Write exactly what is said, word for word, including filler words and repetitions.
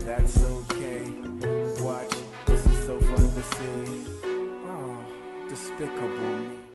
that's okay. Watch, this is so fun to see. Oh, Despicable Me.